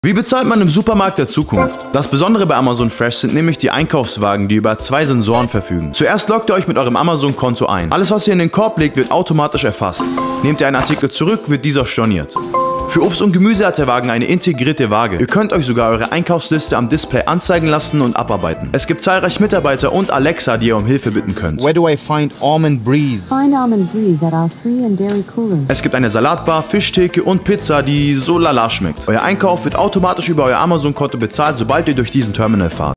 Wie bezahlt man im Supermarkt der Zukunft? Das Besondere bei Amazon Fresh sind nämlich die Einkaufswagen, die über 2 Sensoren verfügen. Zuerst loggt ihr euch mit eurem Amazon-Konto ein. Alles, was ihr in den Korb legt, wird automatisch erfasst. Nehmt ihr einen Artikel zurück, wird dieser storniert. Für Obst und Gemüse hat der Wagen eine integrierte Waage. Ihr könnt euch sogar eure Einkaufsliste am Display anzeigen lassen und abarbeiten. Es gibt zahlreiche Mitarbeiter und Alexa, die ihr um Hilfe bitten könnt. Where do I find Almond Breeze? Find Almond Breeze at our free and dairy cooler. Es gibt eine Salatbar, Fischtheke und Pizza, die so lala schmeckt. Euer Einkauf wird automatisch über euer Amazon-Konto bezahlt, sobald ihr durch diesen Terminal fahrt.